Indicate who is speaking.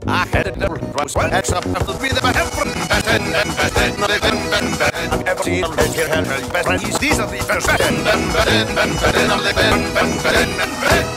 Speaker 1: I had it never was one X up of the be the help from I've never seen a legend. These are the first